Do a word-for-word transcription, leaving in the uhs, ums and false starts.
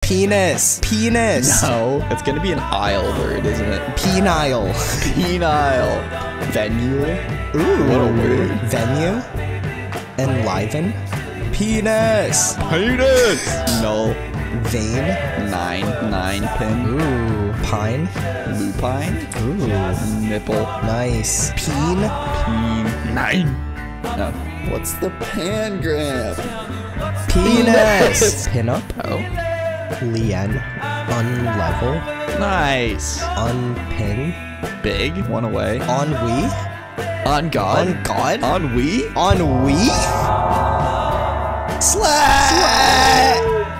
Penis. Penis. No, it's gonna be an aisle word, isn't it? Penile. Penile. Venue. Ooh. What a word. Venue. Enliven. Penis. Penis. Null. Vein. Nine. Nine pin. Ooh. Pine. Lupine. Ooh. Nipple. Nice. Peen. Peen. Nine. No. What's the pangram? Penis. Pinup. Oh. Lien. Unlevel. Nice. Unpin. Big. One away. Ennui. On God. On God. On we. Ennui. Slut.